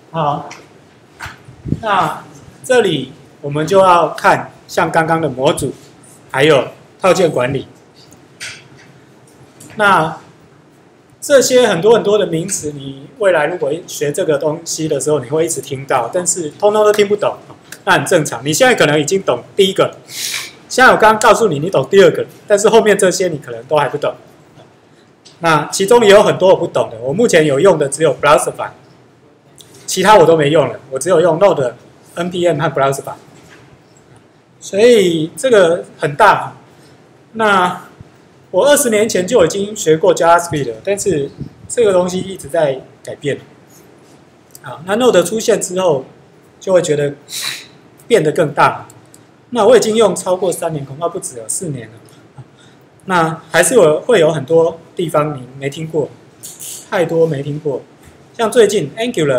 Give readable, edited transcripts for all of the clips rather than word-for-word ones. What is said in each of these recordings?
好，那这里我们就要看像刚刚的模组，还有套件管理。那这些很多的名词，你未来如果学这个东西的时候，你会一直听到，但是通通都听不懂，那很正常。你现在可能已经懂第一个，现在我刚刚告诉你，你懂第二个，但是后面这些你可能都还不懂。那其中也有很多我不懂的，我目前有用的只有 Browserify， 其他我都没用了，我只有用 Node、npm 和 Browserify， 所以这个很大。那我20年前就已经学过 JavaScript 了，但是这个东西一直在改变。好，那 Node 出现之后，就会觉得变得更大。那我已经用超过3年，恐怕不止有4年了。那还是会有很多地方你没听过，太多没听过。像最近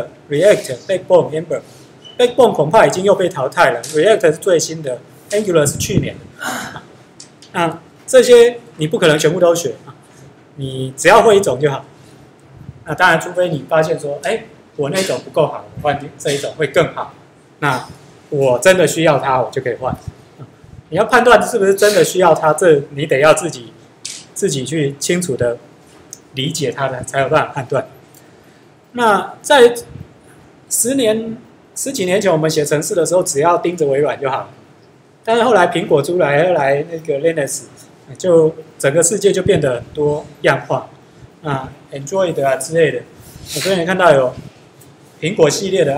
Angular、React、Backbone、Ember，Backbone 恐怕已经又被淘汰了 ，React 是最新的 ，Angular 是去年的。那这些你不可能全部都学啊，你只要会一种就好。那当然，除非你发现说，哎，我那种不够好，我换这一种会更好。那我真的需要它，我就可以换。你要判断是不是真的需要它，这你得要自己去清楚的理解它的，才有办法判断。那在十几年前，我们写程式的时候，只要盯着微软就好了。但是后来苹果出来，后来那个 Linux， 就整个世界就变得很多样化。Android 啊之类的，我这边看到有苹果系列的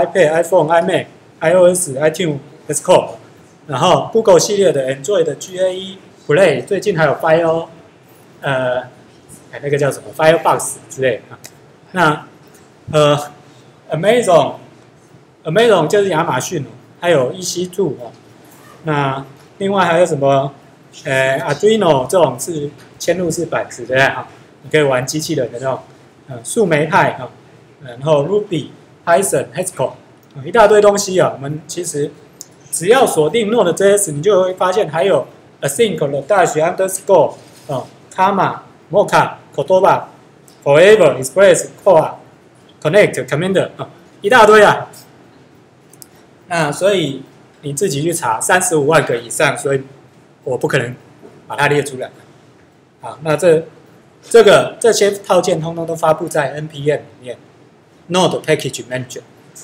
iPad、iPhone、iMac、iOS、iTunes、Xcode， 然后 Google 系列的 Android 的 GAE、Play， 最近还有 Fire， 那个叫什么 Firefox 之类的。那Amazon 就是亚马逊，还有 EC2 哦。那另外还有什么Arduino 这种是嵌入式板子的哈，你可以玩机器人的那种树莓派哈，然后 Ruby、Python、Haskell 一大堆东西啊。我们其实只要锁定 Node.js， 你就会发现还有 Async、Dash、Underscore、Comma、Mocha、Cordova、Forever、Express、Core、Connect、Commander 一大堆啊。那所以你自己去查，35万个以上，所以我不可能把它列出来。好，那这些套件通通都发布在 npm 里面 ，Node Package Manager。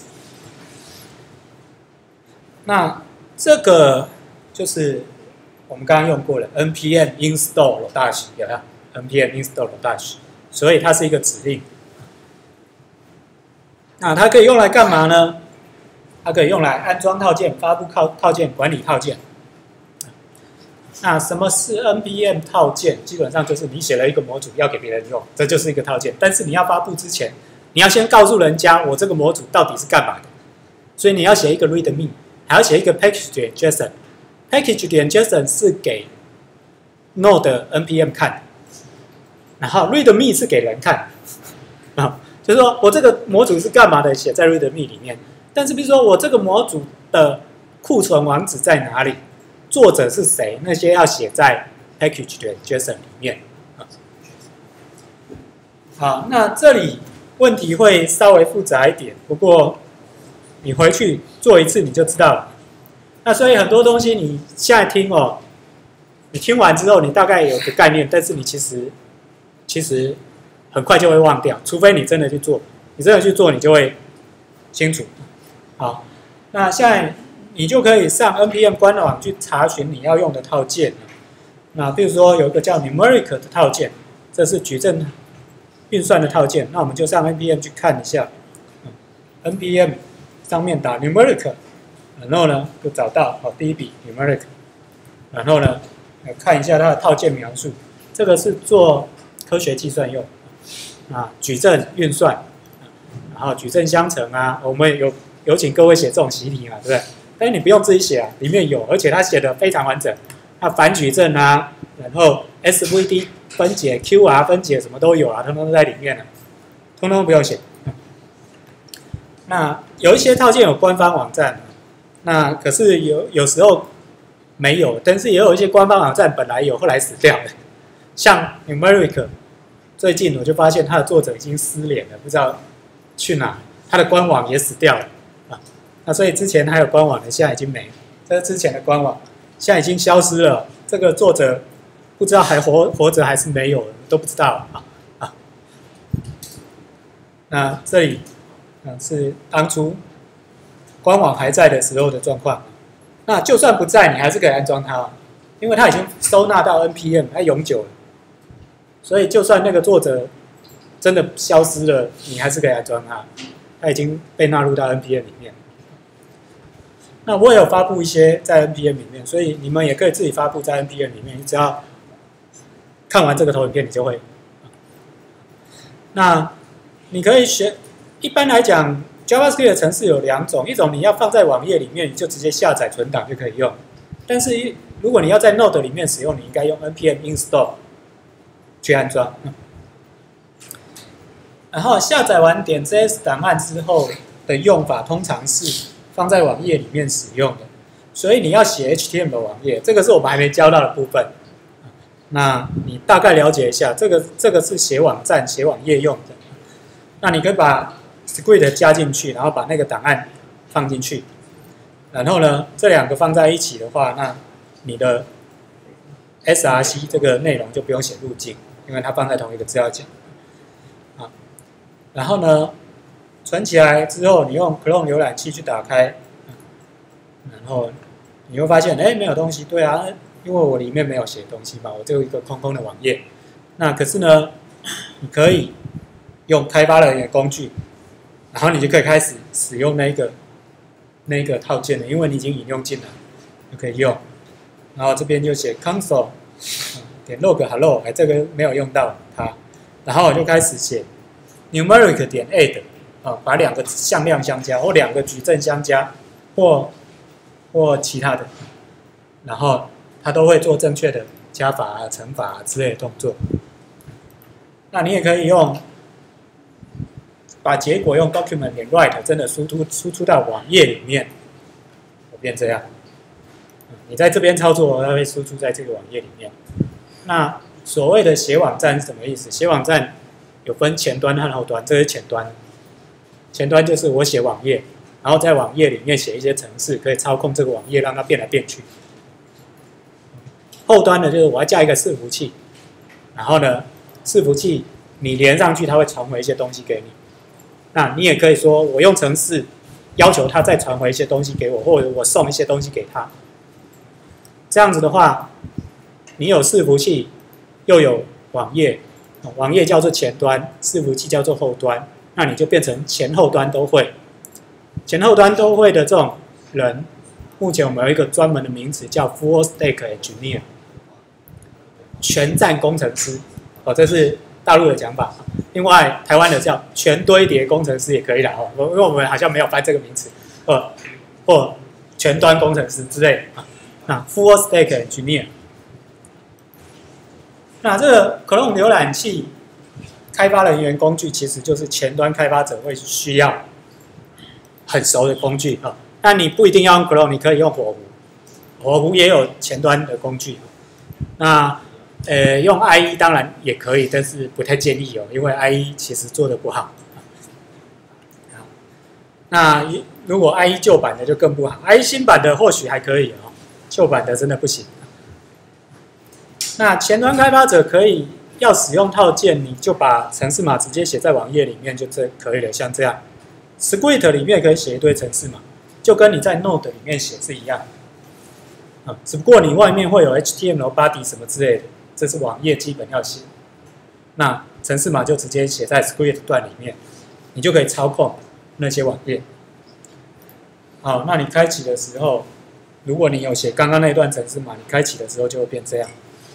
那这个就是我们刚刚用过了 npm install dash 有没有 ？npm install dash， 所以它是一个指令。那它可以用来干嘛呢？它可以用来安装套件、发布套件、管理套件。那什么是 npm 套件？基本上就是你写了一个模组要给别人用，这就是一个套件。但是你要发布之前，你要先告诉人家我这个模组到底是干嘛的。所以你要写一个 readme， 还要写一个 package.json。package.json 是给 Node npm 看，然后 readme 是给人看。就是说我这个模组是干嘛的，写在 readme 里面。但是比如说我这个模组的库存网址在哪里？作者是谁？那些要写在 package.json 里面。好，那这里问题会稍微复杂一点，不过你回去做一次你就知道了。那所以很多东西你现在听哦，你听完之后你大概有个概念，但是你其实很快就会忘掉，除非你真的去做。你真的去做，你就会清楚。好，那现在你就可以上 npm 官网去查询你要用的套件。那比如说有一个叫 numeric 的套件，这是矩阵运算的套件。那我们就上 npm 去看一下。npm 上面打 numeric， 然后呢就找到第一笔 numeric， 然后呢看一下它的套件描述。这个是做科学计算用矩阵运算，然后矩阵相乘啊，我们有请各位写这种习题嘛，对不对？但是你不用自己写啊，里面有，而且它写的非常完整。它反矩阵啊，然后 SVD 分解、QR 分解什么都有啊，通通都在里面了，通通不用写。那有一些套件有官方网站，那可是有时候没有，但是也有一些官方网站本来有，后来死掉了。像 Numeric， 最近我就发现它的作者已经失联了，不知道去哪。 它的官网也死掉了啊。那所以之前还有官网的，现在已经没了。这是之前的官网，现在已经消失了。这个作者不知道还活着还是没有，都不知道啊。那这里是当初官网还在的时候的状况。那就算不在，你还是可以安装它，因为它已经收纳到 NPM， 它永久了。所以就算那个作者真的消失了，你还是可以安装它，它已经被纳入到 NPM 里面。那我也有发布一些在 NPM 里面，所以你们也可以自己发布在 NPM 里面。你只要看完这个投影片，你就会。那你可以学，一般来讲 ，JavaScript 的程式有2种，一种你要放在网页里面，你就直接下载存档就可以用。但是如果你要在 Node 里面使用，你应该用 npm install 去安装。然后下载完.js 档案之后的用法，通常是放在网页里面使用的。所以你要写 HTML 的网页，这个是我们还没教到的部分。那你大概了解一下，这个是写网站、写网页用的。那你可以把 script 加进去，然后把那个档案放进去。然后呢，这2个放在一起的话，那你的 src 这个内容就不用写路径，因为它放在同一个资料夹。然后呢，存起来之后，你用 Chrome 浏览器去打开，然后你会发现，哎，没有东西。对啊，因为我里面没有写东西嘛，我只有一个空空的网页。那可是呢，你可以用开发人员工具，然后你就可以开始使用那个套件了，因为你已经引用进来，就可以用。然后这边就写 console 点 log hello， 哎，这个没有用到它。然后我就开始写 numeric 点 add 把2个向量相加，或2个矩阵相加，或其他的，然后它都会做正确的加法啊、乘法啊之类的动作。那你也可以用把结果用 document 点 write 真的输出到网页里面，会变这样。你在这边操作，它会输出在这个网页里面。那所谓的写网站是什么意思？写网站有分前端和后端，这是前端。前端就是我写网页，然后在网页里面写一些程式，可以操控这个网页让它变来变去。后端的就是我要加一个伺服器，然后呢，伺服器你连上去，它会传回一些东西给你。那你也可以说，我用程式要求它再传回一些东西给我，或者我送一些东西给它。这样子的话，你有伺服器，又有网页，网页叫做前端，伺服器叫做后端，那你就变成前后端都会。前后端都会的这种人，目前我们有一个专门的名词叫 Full Stack Engineer， 全站工程师。这是大陆的讲法。另外，台湾的叫全堆叠工程师也可以啦，因为我们好像没有翻这个名词，或全端工程师之类的。那 Full Stack Engineer， 那这个 Chrome 浏览器开发人员工具其实就是前端开发者会需要很熟的工具啊。那你不一定要用 Chrome， 你可以用火狐，火狐也有前端的工具。那用 IE 当然也可以，但是不太建议哦，因为 IE 其实做的不好。那如果 IE 旧版的就更不好 ，IE 新版的或许还可以哦，旧版的真的不行。那前端开发者要使用套件，你就把程式码直接写在网页里面就可以了，像这样。Script 里面可以写一堆程式码，就跟你在 Node 里面写是一样。只不过你外面会有 HTML body 什么之类的，这是网页基本要写。那程式码就直接写在 Script 段里面，你就可以操控那些网页。好，那你开启的时候，如果你有写刚刚那段程式码，你开启的时候就会变这样。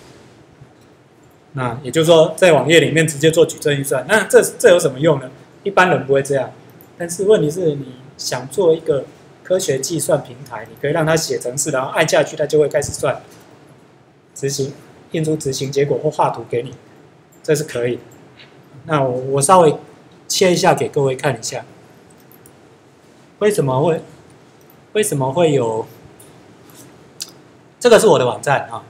那也就是说，在网页里面直接做矩阵运算，那这有什么用呢？一般人不会这样，但是问题是你想做一个科学计算平台，你可以让它写程式，然后按下去，它就会开始算，执行，印出执行结果或画图给你，这是可以。那我稍微切一下给各位看一下，为什么会有？这个是我的网站啊。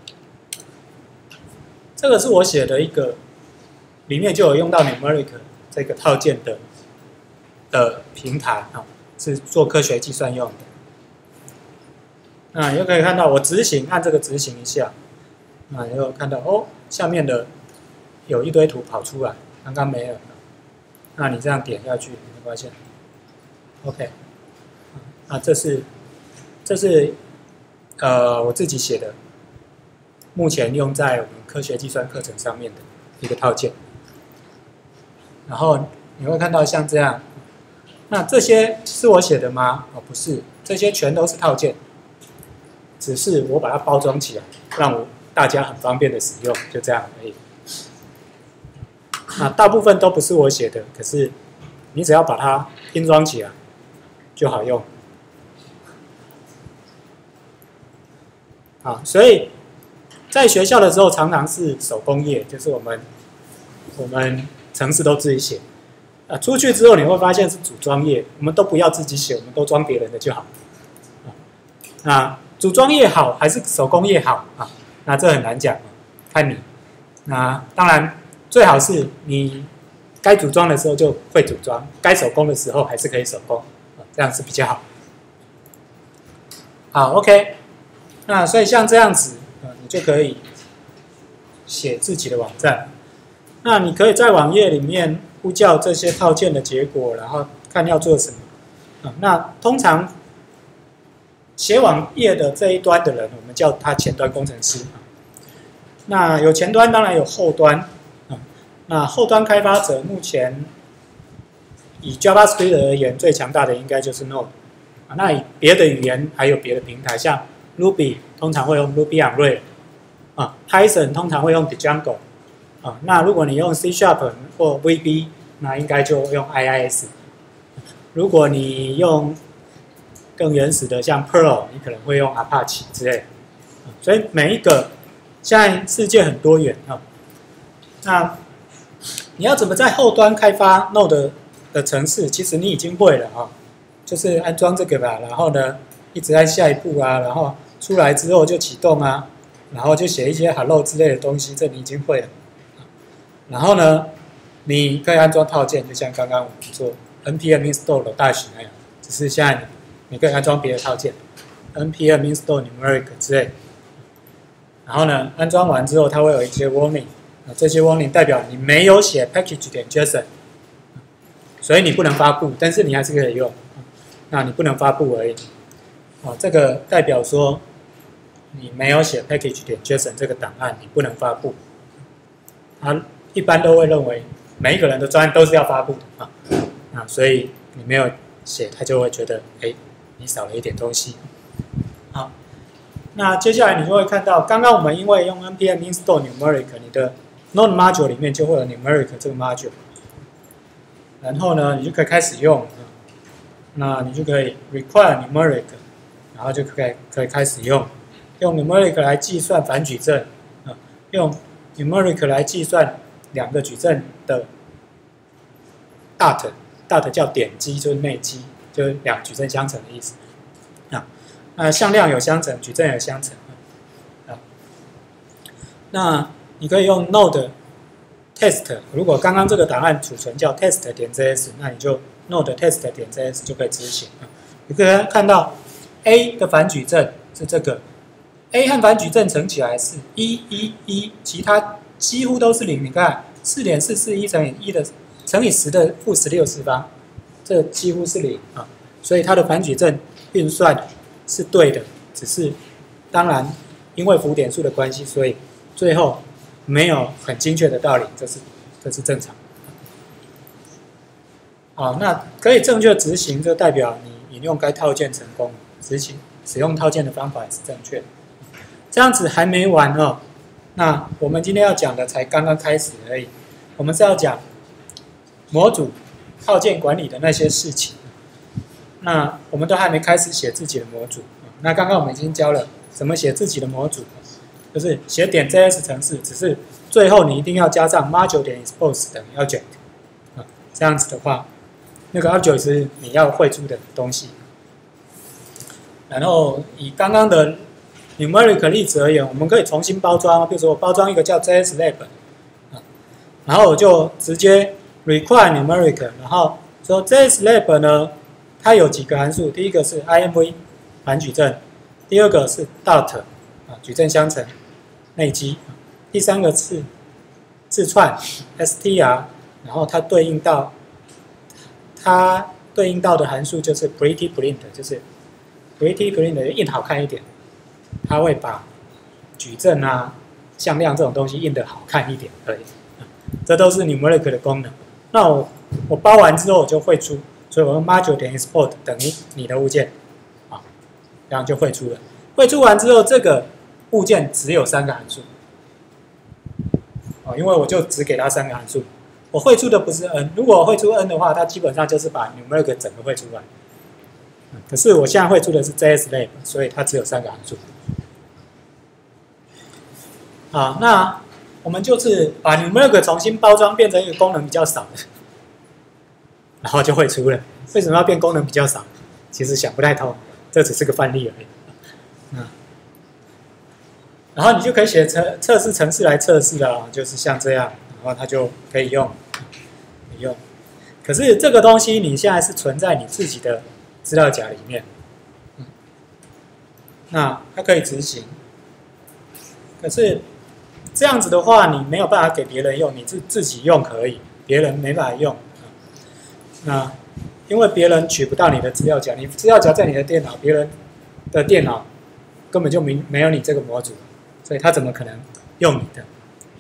这个是我写的一个，里面就有用到 numeric 这个套件的的平台啊，是做科学计算用的。那你就可以看到我执行，按这个执行一下，那你就看到哦，下面的有一堆图跑出来，刚刚没有。那你这样点下去，你会发现 ，OK， 啊，这是我自己写的，目前用在我们科学计算课程上面的一个套件。然后你会看到像这样，那这些是我写的吗？哦，不是，这些全都是套件，只是我把它包装起来，让大家很方便的使用，就这样而已。那大部分都不是我写的，可是你只要把它拼装起来就好用。啊，所以在学校的时候常常是手工业，就是我们程式都自己写。啊，出去之后你会发现是组装业，我们都不要自己写，我们都装别人的就好。那组装业好还是手工业好啊？那这很难讲，看你。那当然最好是你该组装的时候就会组装，该手工的时候还是可以手工，这样是比较好。好 ，OK。那所以像这样子，你就可以写自己的网站。那你可以在网页里面呼叫这些套件的结果，然后看要做什么。那通常写网页的这一端的人，我们叫他前端工程师。那有前端，当然有后端。那后端开发者目前以 JavaScript 而言，最强大的应该就是 Node。那以别的语言还有别的平台，像 Ruby 通常会用 Ruby on Rails，Python 通常会用 Django。那如果你用 C# 或 VB， 那应该就用 IIS。如果你用更原始的像 Perl， 你可能会用 Apache 之类的。所以每一个现在世界很多元啊。那你要怎么在后端开发 Node 的程式？其实你已经会了啊，就是安装这个吧，然后呢一直按下一步啊，然后出来之后就启动啊，然后就写一些 Hello 之类的东西，这你已经会了。然后呢，你可以安装套件，就像刚刚我们做 npm install 的大学那样，只是现在你可以安装别的套件 ，npm install numeric 之类。然后呢，安装完之后，它会有一些 warning， 这些 warning 代表你没有写 package.json， 所以你不能发布，但是你还是可以用。那你不能发布而已。这个代表说你没有写 package.json 这个档案，你不能发布。一般都会认为每一个人的专案都是要发布的所以你没有写，他就会觉得你少了一点东西。好，那接下来你就会看到，刚刚我们因为用 npm install numeric， 你的 Node module 里面就会有 numeric 这个 module， 然后呢，你就可以开始用，那你就可以 require numeric， 然后就可以开始用 numeric 来计算反矩阵，用 numeric 来计算两个矩阵的 dot 叫点积，就是内积，就是两矩阵相乘的意思。那向量有相乘，矩阵有相乘。那你可以用 node test， 如果刚刚这个档案储存叫 test.js， 那你就 node test.js 就可以执行。你可以看到 a 的反矩阵是这个 ，a 和反矩阵乘起来是1，其他几乎都是0。你看4.441乘以1的乘以10的负16次方，这几乎是0所以它的反矩阵运算是对的，只是当然因为浮点数的关系，所以最后没有很精确的道理，这是正常。那可以正确执行，就代表你引用该套件成功，使用套件的方法也是正确的。这样子还没完哦。那我们今天要讲的才刚刚开始而已，我们是要讲模组套件管理的那些事情。那我们都还没开始写自己的模组。那刚刚我们已经教了怎么写自己的模组，就是写点 .js 程式，只是最后你一定要加上 module.expose 等于 object。这样子的话，那个 object 是你要绘出的东西。然后以刚刚的 numeric 例子而言，我们可以重新包装，比如说我包装一个叫 JS Lab，然后我就直接 require numeric， 然后说 JSLab 呢，它有几个函数，第一个是 IMV 反矩阵，第二个是 dot 矩阵相乘内积，第三个是字串 str， 然后它对应到的函数就是 prettyprint， 就是 prettyprint 印好看一点，它会把矩阵啊、向量这种东西印得好看一点而已。这都是 numeric 的功能。那我包完之后我就汇出，所以我用 module 点 export 等于你的物件，啊，这样就汇出了。汇出完之后，这个物件只有3个函数，因为我就只给它3个函数。我汇出的不是 n， 如果我汇出 n 的话，它基本上就是把 numeric 整个汇出来。可是我现在汇出的是 JSLab， 所以它只有3个函数。好，那我们就是把 numeric 重新包装，变成一个功能比较少的，然后就汇出了。为什么要变功能比较少？其实想不太通，这只是个范例而已。然后你就可以写测试程式来测试了，就是像这样，然后它就可以用。可是这个东西你现在是存在你自己的资料夹里面，那它可以执行。可是这样子的话，你没有办法给别人用，你自己用可以，别人没办法用。那因为别人取不到你的资料夹，你资料夹在你的电脑，别人的电脑根本就没有你这个模组，所以他怎么可能用你的？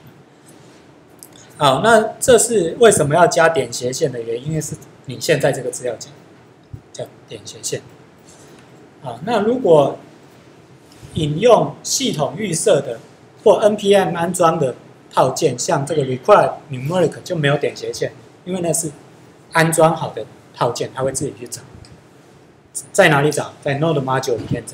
好，那这是为什么要加点斜线的原因，因为是你现在这个资料夹叫点斜线。好，那如果引用系统预设的或 NPM 安装的套件，像这个 require numeric 就没有点斜线，因为那是安装好的套件，它会自己去找。在哪里找？在 Node Module 里面找。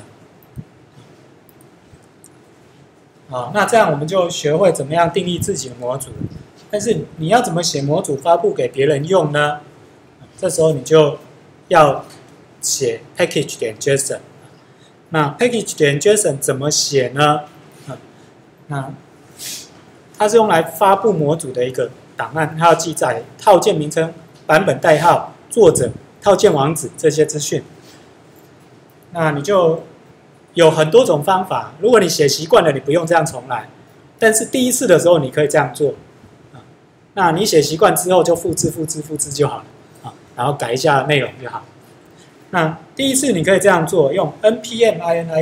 好，那这样我们就学会怎么样定义自己的模组。但是你要怎么写模组发布给别人用呢？这时候你就要写 package 点 JSON。那 package 点 JSON 怎么写呢？那它是用来发布模组的一个档案，它要记载套件名称、版本代号、作者、套件网址这些资讯。那你就有很多种方法。如果你写习惯了，你不用这样重来。但是第一次的时候，你可以这样做。那你写习惯之后，就复制就好了，然后改一下内容就好。那第一次你可以这样做，用 npm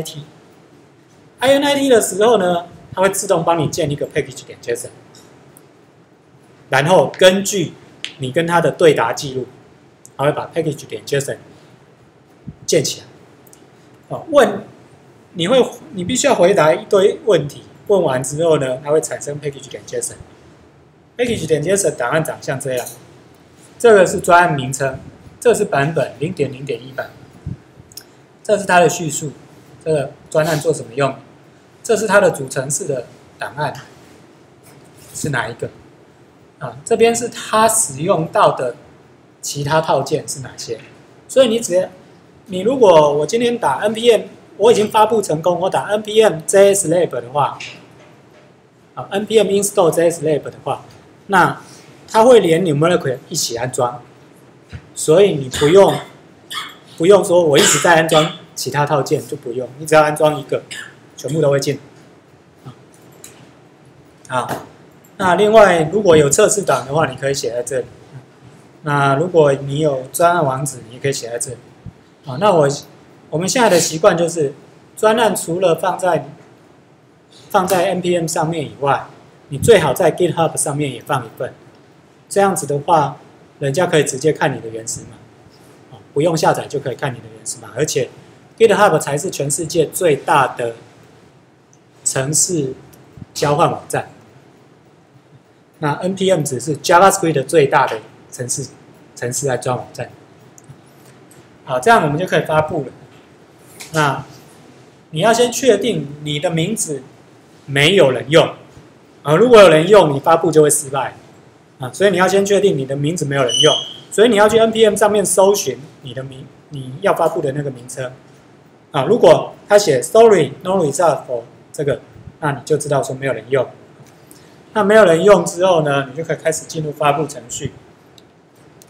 init 的时候呢，它会自动帮你建一个 package 点 JSON， 然后根据你跟它的对答记录，它会把 package 点 JSON 建起来。你必须要回答一堆问题，问完之后呢，它会产生 package 点 JSON。package 点 JSON 档案长像这样，这个是专案名称，这是版本 0.0.1 版，这是它的叙述，这个专案做什么用？这是它的主程式的档案是哪一个？这边是它使用到的其他套件是哪些？所以你如果我今天打 npm， 我已经发布成功，我打 npm JSLab 的话，npm install JSLab 的话，那它会连 numeric 一起安装，所以你不用说我一直在安装其他套件，就不用，你只要安装一个，全部都会进。好，那另外如果有测试档的话，你可以写在这里。那如果你有专案网址，你也可以写在这里。那我们现在的习惯就是专案除了放在 npm 上面以外，你最好在 GitHub 上面也放一份，这样子的话，人家可以直接看你的原始码，不用下载就可以看你的原始码，而且 GitHub 才是全世界最大的程式交换网站，那 npm 只是 JavaScript 最大的程式来装网站。好，这样我们就可以发布了。那你要先确定你的名字没有人用。如果有人用，你发布就会失败。所以你要先确定你的名字没有人用，所以你要去 npm 上面搜寻你要发布的那个名称。如果他写 sorry no result for 这个，那你就知道说没有人用。那没有人用之后呢，你就可以开始进入发布程序。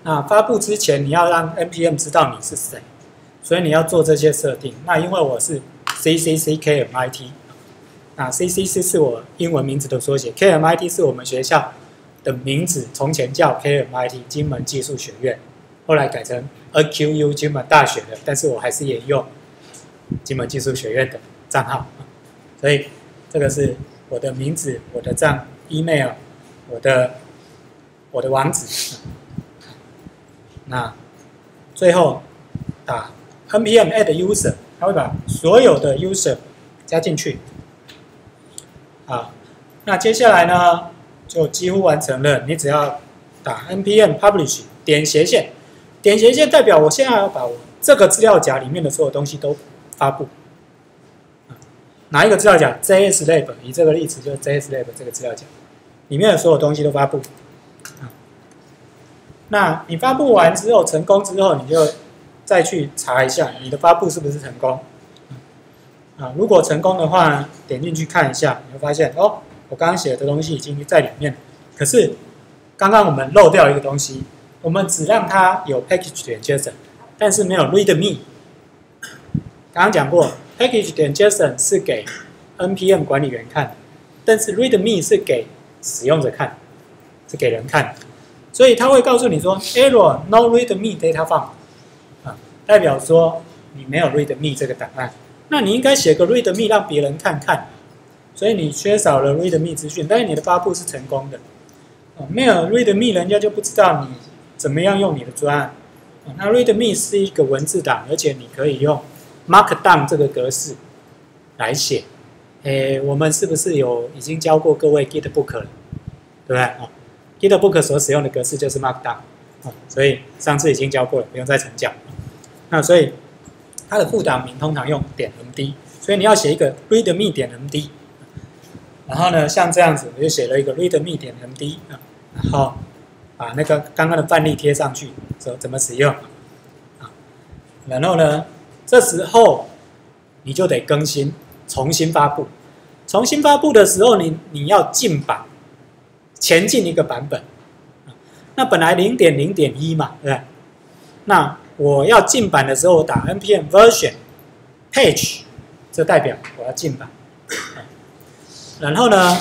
那发布之前，你要让 npm 知道你是谁，所以你要做这些设定。那因为我是 CCC-KMIT， 那 CCC 是我英文名字的缩写 ，KMIT 是我们学校的名字，从前叫 KMIT 金门技术学院，后来改成 AQU 金门大学的，但是我还是沿用金门技术学院的账号，所以这个是我的名字、我的email、我的网址。那最后打 npm add user， 它会把所有的 user 加进去。好，那接下来呢，就几乎完成了。你只要打 npm publish 点斜线，点斜线代表我现在要把我这个资料夹里面的所有东西都发布。哪一个资料夹 ？JSLab， 以这个例子就是 JSLab 这个资料夹里面的所有东西都发布。那你发布完之后，成功之后，你就再去查一下你的发布是不是成功。如果成功的话，点进去看一下，你会发现哦，我刚刚写的东西已经在里面。可是刚刚我们漏掉一个东西，我们只让它有 package.json， 但是没有 readme。刚刚讲过 ，package.json 是给 npm 管理员看的，但是 readme 是给使用者看，是给人看的。所以他会告诉你说 error no readme data found， 代表说你没有 readme 这个档案。那你应该写个 readme 让别人看看，所以你缺少了 readme 资讯，但是你的发布是成功的。没有 readme， 人家就不知道你怎么样用你的专案。那 readme 是一个文字档，而且你可以用 Markdown 这个格式来写。我们是不是已经教过各位 Gitbook 了，对不对？Gitbook 所使用的格式就是 Markdown， 所以上次已经教过了，不用再重讲。那所以它的副档名通常用.md， 所以你要写一个 readme.md， 然后呢，像这样子，我就写了一个 readme.md， 然后把那个刚刚的范例贴上去，说怎么使用。然后呢，这时候你就得更新，重新发布。重新发布的时候，你要进版。前进一个版本，那本来 0.0.1 嘛，对不对？那我要进版的时候，我打 npm version page， 这代表我要进版。然后呢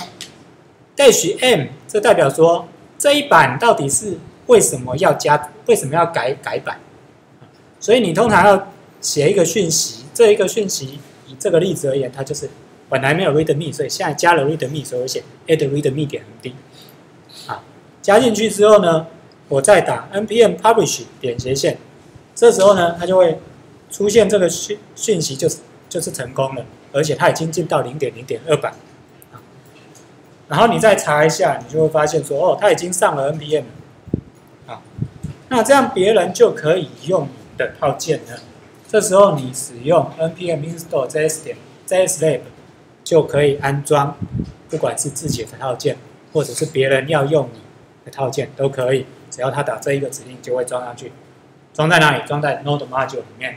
-m 这代表说这一版到底是为什么要改版？所以你通常要写一个讯息，这一个讯息以这个例子而言，它就是本来没有 readme， 所以现在加了 readme， 所以我写 add readme.md。加进去之后呢，我再打 npm publish 点斜线，这时候呢，它就会出现这个讯息就是成功了，而且它已经进到 0.0.2 版。然后你再查一下，你就会发现说，哦，它已经上了 npm 了。那这样别人就可以用你的套件了。这时候你使用 npm install JSLab 就可以安装，不管是自己的套件，或者是别人要用你的套件都可以，只要他打这一个指令就会装上去。装在哪里？装在 Node Module 里面。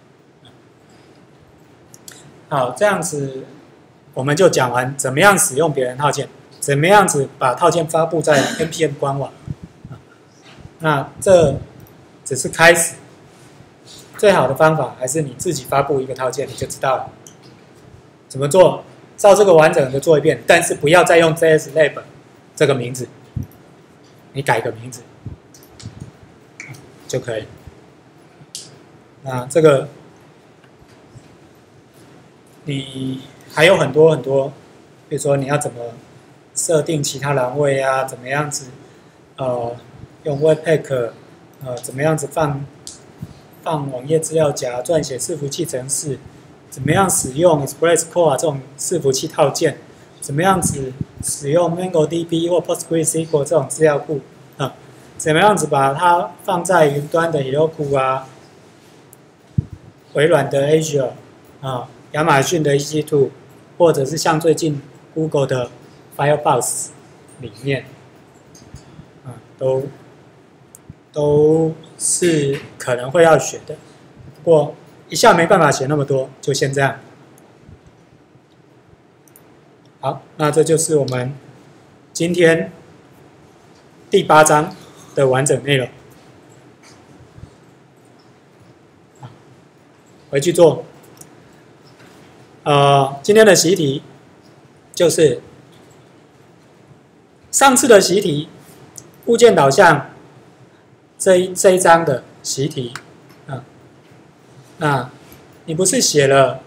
好，这样子我们就讲完怎么样使用别人套件，怎么样子把套件发布在 npm 官网。那这只是开始，最好的方法还是你自己发布一个套件，你就知道了怎么做。照这个完整的做一遍，但是不要再用 JSLab 这个名字，你改个名字就可以。那这个你还有很多很多，比如说你要怎么设定其他栏位啊，怎么样子用 Webpack 怎么样子放网页资料夹，撰写伺服器程式。怎么样使用 ExpressCore 这种伺服器套件？怎么样子使用 MongoDB 或 PostgreSQL 这种资料库？怎么样子把它放在云端的 Heroku 啊，微软的 Azure 亚马逊的 EC2， 或者是像最近 Google 的 Firefox 里面，都是可能会要学的。不过一下没办法写那么多，就先这样。好，那这就是我们今天第8章的完整内容。 回去做。今天的习题就是上次的习题，物件导向这一章的习题啊。那你不是写了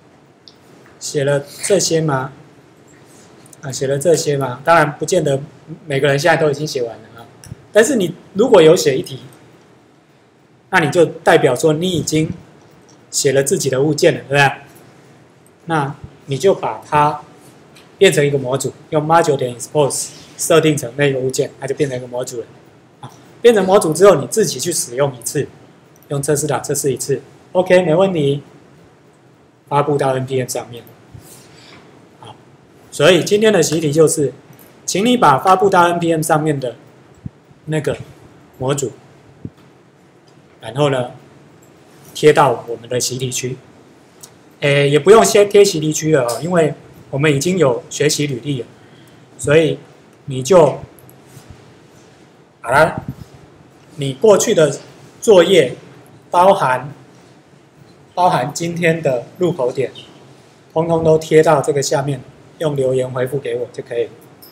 这些吗？写了这些吗？当然不见得每个人现在都已经写完了啊。但是你如果有写一题，那你就代表说你已经写了自己的物件了，对不对？那你就把它变成一个模组，用 module 点 expose 设定成那个物件，它就变成一个模组了。变成模组之后，你自己去使用一次，用测试档测试一次 ，OK， 没问题，发布到 NPM 上面。好，所以今天的习题就是，请你把发布到 NPM 上面的那个模组，然后呢贴到我们的习题区。也不用先贴习题区了哦，因为我们已经有学习履历了，所以你就把它，你过去的作业包含今天的入口点，通通都贴到这个下面，用留言回复给我就可以了。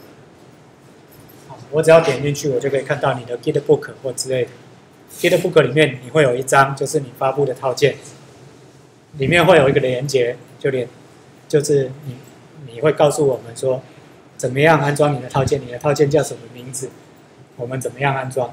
我只要点进去，我就可以看到你的 Gitbook 或之类的。Gitbook 里面你会有一张就是你发布的套件。里面会有一个连接，就是你会告诉我们说，怎么样安装你的套件，你的套件叫什么名字，我们怎么样安装，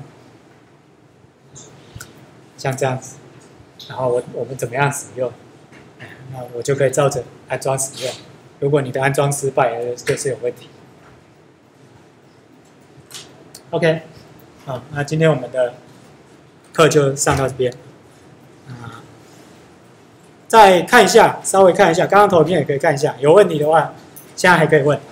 像这样子，然后我们怎么样使用，那我就可以照着安装使用。如果你的安装失败，就是有问题。OK， 好，那今天我们的课就上到这边。再看一下，稍微看一下，刚刚投影片也可以看一下，有问题的话，现在还可以问。